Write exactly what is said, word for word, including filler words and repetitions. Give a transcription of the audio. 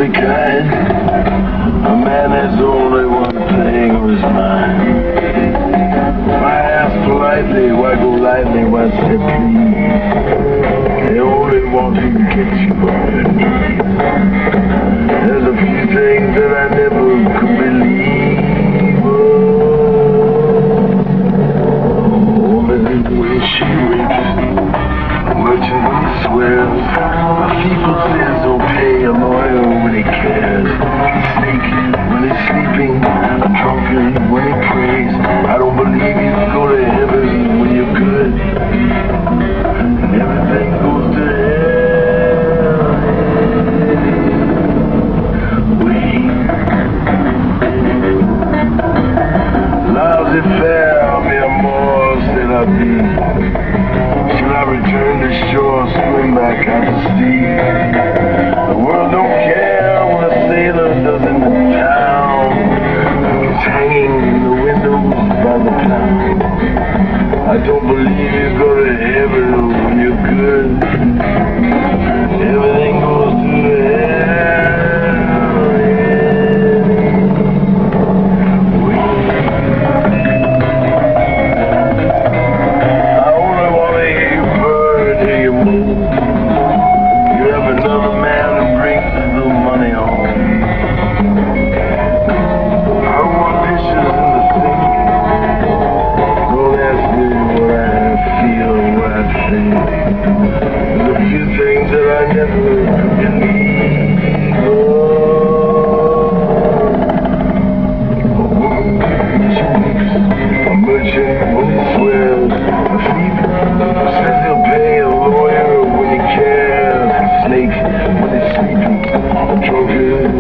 the kind, a man has only one thing on his mind. If I ask politely, why go lightly, why say please? They only want to get you on. There's a few things that I never could believe. Oh, the way she rapes, a merchant who swears, a people says don't pay a lawyer when he cares, a snake when he's sleeping, a drunkard when he prays. I don't believe you go to heaven when you're good, and everything goes to hell. Wait. Laissez-faire, mi amour, c'est la vie. Shall I return to shore, swim back out to sea? The world don't care what a sailor does in the town. It's hanging in the windows by the pound. I don't believe you go to heaven when you're good. Everything goes to hell. I only want to hear you purr and hear you move. You have another man who brings the money home. I want dishes in the sink. Don't ask me what I feel or what I think. There's a few things that I never could believe. Oh, a woman, she weeps. A merchant who swears. A thief who says he'll pay a lawyer when he cares. A snake when he's sleeping. A drunkard